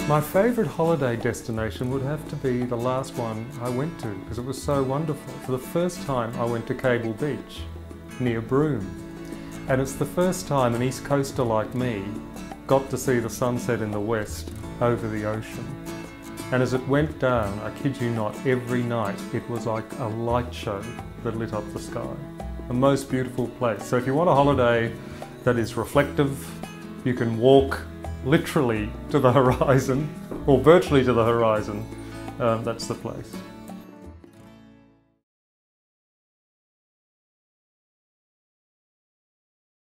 My favourite holiday destination would have to be the last one I went to because it was so wonderful. For the first time I went to Cable Beach near Broome, and it's the first time an East Coaster like me got to see the sunset in the west over the ocean. And as it went down, I kid you not, every night it was like a light show that lit up the sky. The most beautiful place. So if you want a holiday that is reflective, you can walk literally to the horizon, or virtually to the horizon, that's the place.